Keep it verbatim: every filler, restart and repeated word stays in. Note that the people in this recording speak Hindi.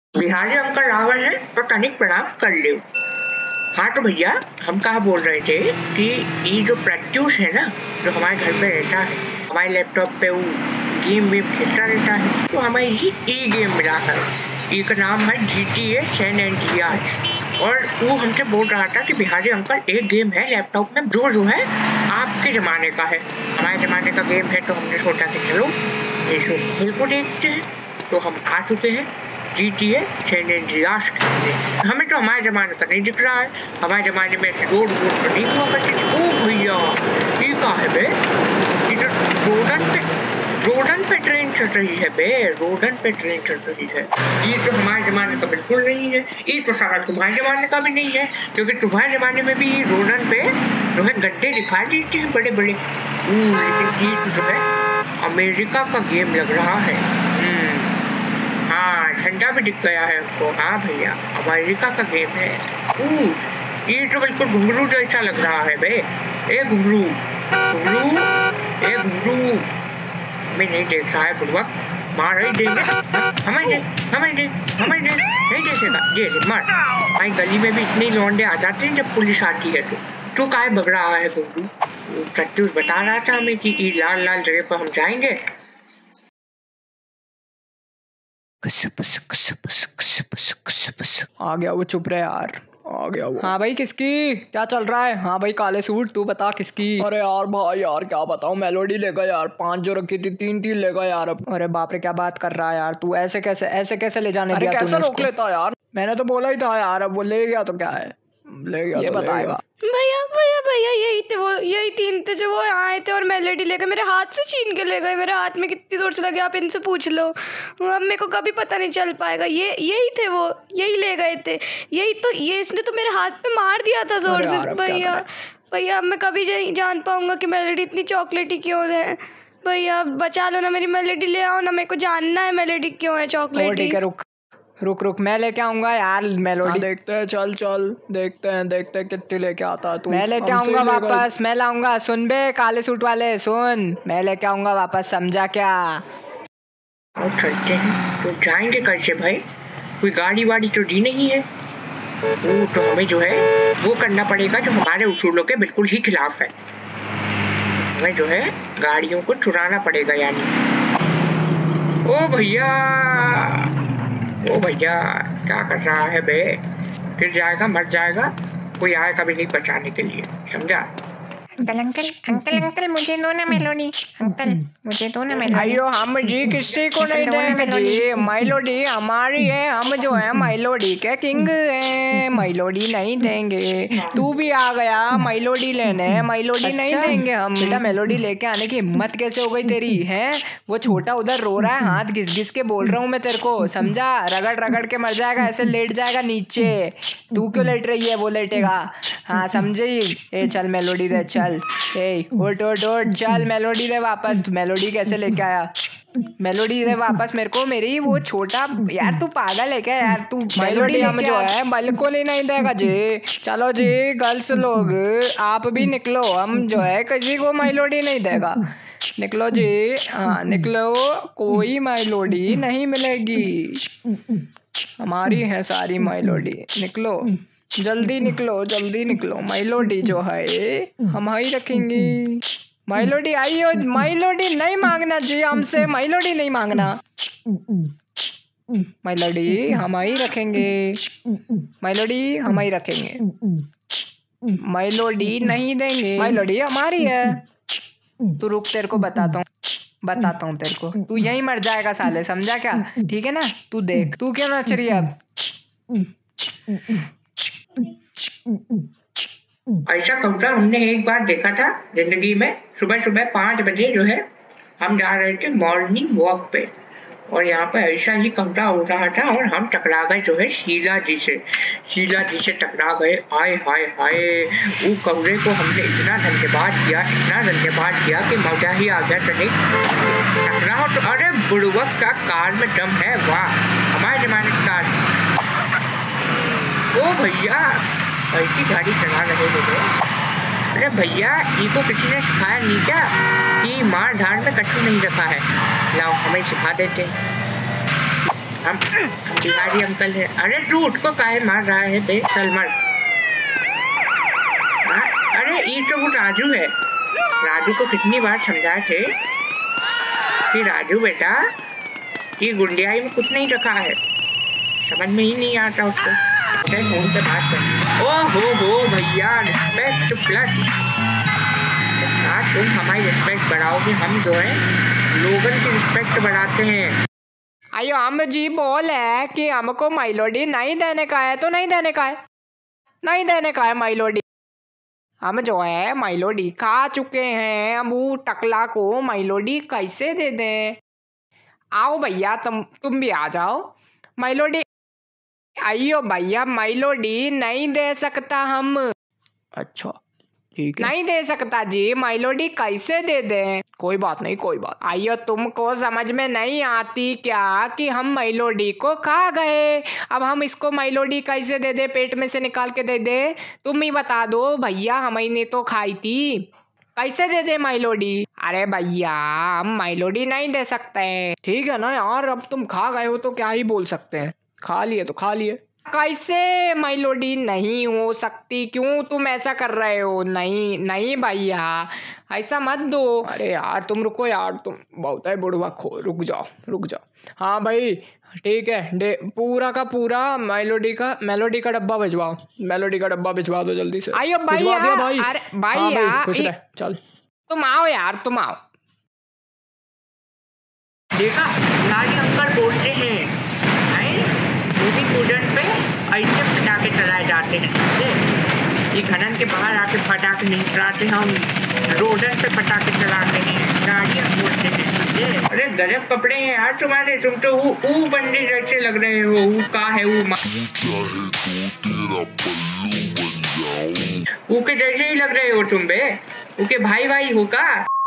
बिहारी अंकल रावण है तो तनिक प्रणाम कर लो। हाँ तो भैया हम कहा बोल रहे थे कि ये जो प्रत्युष है ना, जो हमारे घर पे रहता है, हमारे लैपटॉप पे वो गेम वेम खेलता रहता है, तो हमें ये ई गेम मिला है। इसका नाम है G T A San Andreas. और वो हमसे बोल रहा था कि बिहारी अंकल एक गेम है लैपटॉप में जो जो है आपके जमाने का है, हमारे जमाने का गेम है। तो हमने सोचा कि चलो इसको खेल को देखते हैं। तो हम आ चुके हैं G T A San Andreas खेलने। हमें तो हमारे जमाने का नहीं दिख रहा है, हमारे जमाने में रोड वोड तो नहीं हुआ करती थी। ओ भैया ये कहा है बे, ये तो रोडन पे रोडन पे ट्रेन चल रही है बे, रोडन पे ट्रेन चल रही है। ये तो हमारे जमाने का बिल्कुल नहीं है, ये तो सारा तुम्हारे जमाने का भी नहीं है, क्योंकि तुम्हारे जमाने में भी रोडन पे जो है गड्ढे दिखाई देते हैं बड़े बड़े। लेकिन ये तो जो है अमेरिका का गेम लग रहा है। हाँ झंडा भी दिख गया है हमको। हाँ भैया अमेरिका का गेम है। ऊ ये तो बिल्कुल घुंघरू जैसा लग रहा है बे। ए घुंघरू घुंघरू ए घुंघरू मैं नहीं देख रहा है बुढ़वा, मार ही देंगे हमें दे हमें दे हमें दे नहीं देखेगा ये मार। भाई गली में भी इतने लौंडे आ जाते हैं जब पुलिस आती है तो तू काहे भग रहा है घुंघरू? प्रत्युष बता रहा था हमें कि लाल लाल जगह पर हम जाएंगे। आ गया वो, चुप रहे यार, आ गया वो। हाँ भाई किसकी क्या चल रहा है? हाँ भाई काले सूट तू बता किसकी? अरे यार भाई यार क्या बताऊँ, मेलोडी लेगा यार, पांच जो रखी थी तीन तीन लेगा यार अब। अरे बाप रे क्या बात कर रहा है यार तू, ऐसे कैसे ऐसे कैसे ले जाने दिया? कैसे रोक लेता यार, मैंने तो बोला ही था यार, अब वो ले गया तो क्या है, ले गया ये बताएगा। भैया भैया भैया यही थे वो, यही तीन थे जो वो आए थे और मेलोडी लेकर मेरे हाथ से छीन के ले गए। मेरे हाथ में कितनी जोर से लगे आप इनसे पूछ लो, अब मेरे को कभी पता नहीं चल पाएगा। ये यही थे वो, यही ले गए थे, यही तो, ये इसने तो मेरे हाथ पे मार दिया था जोर से। भैया भैया अब मैं कभी नहीं जान पाऊंगा कि मेलोडी इतनी चॉकलेटी क्यों है। भैया बचा लो ना मेरी मेलोडी, ले आओ ना, मेरे को जानना है मेलोडी क्यों है चॉकलेटी। रुक रुक मैं लेके आऊंगा यार मेलोडी। हाँ, देखते हैं, चल चल देखते हैं देखते हैं कितनी लेके आता तू। मैं लेके आऊंगा वापस, मैं लाऊंगा। सुन बे काले सूट वाले सुन, मैं लेके आऊंगा वापस, समझा क्या? तो चलते हैं, तो जाएंगे कैसे भाई? कोई गाड़ी वाड़ी तो दी नहीं है। वो तो हमें जो है वो करना पड़ेगा जो हमारे उसूलों के बिल्कुल ही खिलाफ है। हमें जो है गाड़ियों को चुराना पड़ेगा यानी। ओ भैया ओ भैया क्या कर रहा है बे? गिर जाएगा, मर जाएगा, कोई आएगा भी नहीं बचाने के लिए, समझा? अंकल अंकल अंकल अंकल मुझे दो ना मेलोडी, अंकल मुझे दो ना मेलोडी। अयो हम जी किसी को नहीं देंगे जी, मेलोडी हमारी है, हम जो है मेलोडी के किंग है, मेलोडी नहीं देंगे। तू भी आ गया मेलोडी लेने, मेलोडी अच्छा? नहीं देंगे हम। बेटा मेलोडी लेके आने की हिम्मत कैसे हो गई तेरी है? वो छोटा उधर रो रहा है, हाथ घिस घिस के बोल रहा हूँ मैं तेरे को, समझा? रगड़ रगड़ के मर जाएगा, ऐसे लेट जाएगा नीचे। तू क्यों लेट रही है? वो लेटेगा। हाँ समझी? ए चल मेलोडी दे, चल ए उठ उठ उठ, चल मेलोडी दे वापस। मेलोडी कैसे लेके आया? मेलोडी दे वापस मेरे को, मेरी वो छोटा यार, तू पागल है क्या यार? तू मेलोडी हम जो है बिल्कुल ही नहीं देगा जी। चलो जी गर्ल्स लोग आप भी निकलो, हम जो है किसी को मेलोडी नहीं देगा। निकलो जी, हाँ निकलो, कोई मेलोडी नहीं मिलेगी, हमारी है सारी मेलोडी। निकलो जल्दी निकलो जल्दी निकलो, मेलोडी जो है हम ही रखेंगे। मेलोडी आई हो, मेलोडी नहीं मांगना जी हमसे, मेलोडी नहीं मांगना, मेलोडी हम ही रखेंगे, मेलोडी हम ही रखेंगे, मेलोडी नहीं देंगे, मेलोडी हमारी है। तू रुक तेरे को बताता हूँ बताता हूँ तेरे को, तू यहीं मर जाएगा साले, समझा क्या? ठीक है ना? तू देख, तू क्यों नच रही है अब? ऐसा कबूतर हमने एक बार देखा था जिंदगी में। सुबह सुबह पाँच बजे जो है हम जा रहे थे मॉर्निंग वॉक पे, और यहाँ पे ऐसा ही कबूतर उड़ रहा था और हम टकरा गए जो है शीला जी से। शीला जी से टकरा गए। आए हाय हाय, वो कौरे को हमने इतना धन्यवाद किया, इतना धन्यवाद किया कि मजा ही आ गया। नहीं टकराओ तो, अरे बुड़वक का कार में दम है, वाह हमारे जमाने की कार। ओ भैया ऐसी गाड़ी चला रहे थे। अरे भैया इनको किसी ने सिखाया नहीं क्या कि मार धाड़ में कछु नहीं रखा है? लाओ हमें सिखा देते। हम हम बिहारी अंकल है। अरे तू उसको काहे मार रहा है बे, चल मर। हाँ? अरे ये तो वो राजू है। राजू को कितनी बार समझाए थे कि राजू बेटा ये गुंडियाई में कुछ नहीं रखा है, समझ में ही नहीं आता उसको। फोन पे बात कर। ओ हो हो भैया, रिस्पेक्ट प्लस तुम हमारी रिस्पेक्ट बढ़ाओगे, हम जो है लोगन की रिस्पेक्ट बढ़ाते हैं। अयो हम जी बोल है कि हमको माइलोडी नहीं देने का है तो नहीं देने का है, नहीं देने का है माइलोडी। हम जो है माइलोडी खा चुके हैं, हम वो टकला को माइलोडी कैसे दे दें? आओ भैया, तुम तुम भी आ जाओ। माइलोडी आइयो भैया, माइलोडी नहीं दे सकता हम। अच्छा ठीक है, नहीं दे सकता जी, माइलोडी कैसे दे दें? कोई बात नहीं, कोई बात। आइयो, तुमको समझ में नहीं आती क्या कि हम माइलोडी को खा गए, अब हम इसको माइलोडी कैसे दे दे? पेट में से निकाल के दे दे? तुम ही बता दो भैया, हमने तो खाई थी, कैसे दे दे माइलोडी? अरे भैया, हम माइलोडी नहीं दे सकते। ठीक है ना यार, अब तुम खा गए हो तो क्या ही बोल सकते हैं, खा लिए तो खा लिए। कैसे माइलोडी नहीं हो सकती? क्यों तुम ऐसा कर रहे हो? नहीं नहीं भैया, ऐसा मत दो। अरे यार तुम रुको यार, तुम बहुत है बुढ़वा खो, रुक जाओ रुक जाओ। हाँ भाई ठीक है, डे पूरा का पूरा मेलोडी का मेलोडी का डब्बा भिजवाओ, मेलोडी का डब्बा भिजवा दो जल्दी से। आइयो भाई, भाई। अरे भाई, हाँ भाई खुश रह, चल तुम आओ यार, तुम आओ। देखा, लाडी अंकल बोलते हैं मूवी कूडन पे ऐसे पटाखे चलाए जाते हैं। ये घनन के बाहर आके पटाखे नहीं चलाते, हम रोडन पे पटाखे चलाते हैं, गाड़ियाँ बोलते हैं। अरे गजब कपड़े हैं यार तुम्हारे, तुम तो वो ऊ बंदी जैसे लग रहे हो। ऊ का है वो, ऊ के जैसे ही लग रहे हो तुम बे, ऊ के भाई भाई हो का?